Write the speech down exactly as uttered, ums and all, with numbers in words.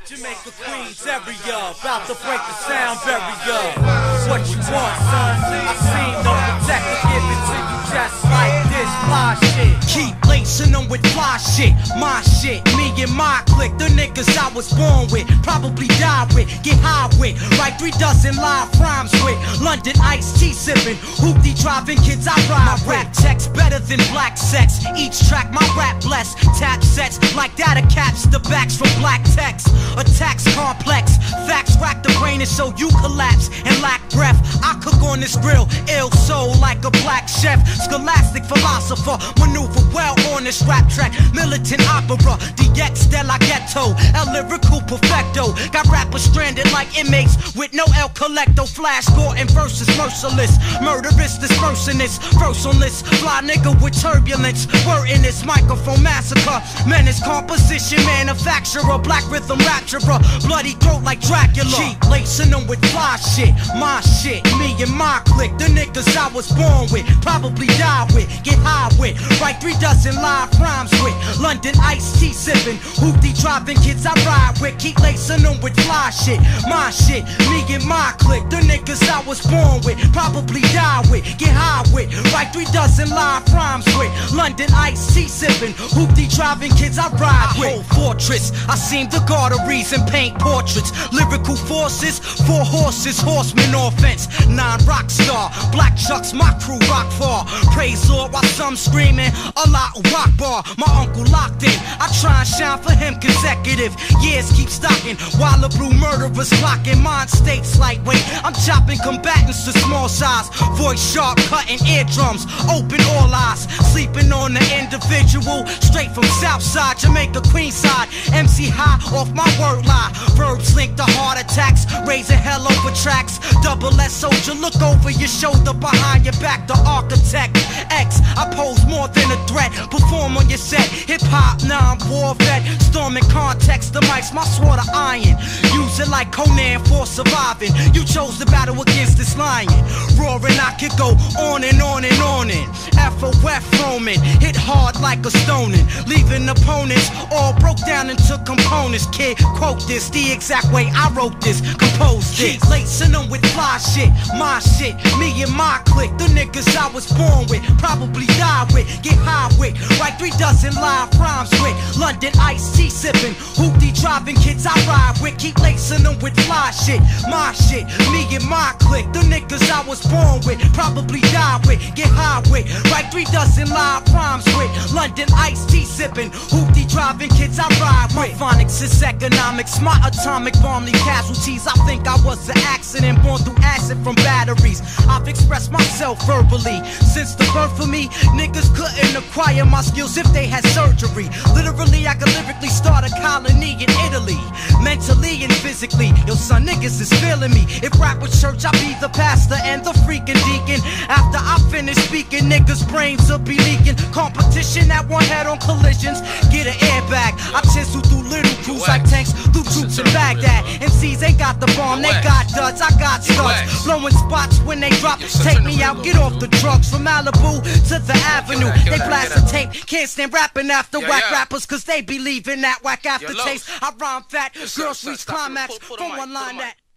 Jamaica Queens area, about to break the sound barrier. What you want, son? I seen no protector, give it to you just like this fly shit. Keep lacing them with fly shit, my shit, me and my clique. The niggas I was born with, probably die with, get high with. Write three dozen live rhymes with. London iced tea sipping, hoopty driving kids I ride. My rap text better than black sex. Each track my rap blessed. Tap sets like that a caps the backs from black text. Attacks complex, facts rack the brain and so you collapse and lack breath. I cook on this grill, ill soul like a black chef. Scholastic philosopher, maneuver well on this rap track. Militant opera, D X de la ghetto, El lyrical perfecto. Got rappers stranded like inmates with no El Colecto. Flash Gordon versus merciless, murderous dispersonist, verse on this fly nigga with turbulence. Word in this microphone massacre, menace composition manufacturer, black rhythm rapturer, bloody throat like Dracula. Keep lacing them with fly shit, my shit, me and my clique. The niggas I was born with, probably die with, get high with. Write three dozen live rhymes with. London iced tea sipping, hoopty driving kids I ride with. Keep lacing them with fly shit, my shit, me and my clique. The niggas I was born with, probably die with, get high with. Write three dozen live rhymes with. London iced tea sipping, hoopty driving kids I ride with. I hold fortress, I seem to guard a reason, paint portraits. Lyrical forces, four horses, horsemen offense. Nine rock star, black chucks, my crew rock far. Praise Lord while some screaming, Allah rock bar. My uncle locked in, I try and shine for him consecutive. Years keep stocking, while the blue murderers clocking. Mind states lightweight, I'm chopping combatants to small size. Voice sharp, cutting eardrums, open all eyes. Sleeping on the individual, straight from Southside, Jamaica, Queenside. M C high off my word lie. Verbs link to heart attacks, raising hell over tracks. Double S soldier, look over your shoulder, behind your back, the architect. X, I pose more than a threat. Perform on your set, hip hop, now I'm war vet. Storming context, the mic's my sword of iron. Use it like Conan for surviving. You chose to battle against this lion. Roaring, I could go on and on and on and F O F roaming, hit hard like a stoning, leaving opponents all broke down into components. Kid, quote this the exact way I wrote this, composed this. Keep lacing them with fly shit, my shit, me and my clique. The niggas I was born with, probably die with, get high with. Write three dozen live rhymes with. London iced tea sipping, hoopty driving kids I ride with. Keep lacing them with fly shit, my shit, me and my clique. The niggas I was born with, probably die with, get high with. Write three dozen live rhymes with. London iced tea sipping, hoopty driving kids I ride with. Phonics is economics, my atomic bomb leave casualties. I think I was an accident, born through acid from batteries. I've expressed myself verbally since the birth of me. Niggas couldn't acquire my skills if they had surgery. Literally, I could lyrically start a colony in Italy, mentally and physically. Yo, son, niggas is feeling me. If rap was church, I'd be the pastor and the freaking deacon. After I finish speaking, niggas' brains will be leaking. Competition at one head on collisions, get an airbag. I chisel through little crews like tanks through troops in Baghdad. M Cs ain't got the bomb, they got duds, I got studs. Blowing spots when they drop, take me out, get off the drugs. From Malibu to the Avenue, they blast the tape. Can't stand rapping after whack rappers, cause they be leaving that whack aftertaste. I rhyme fat, girls reach climax from one line that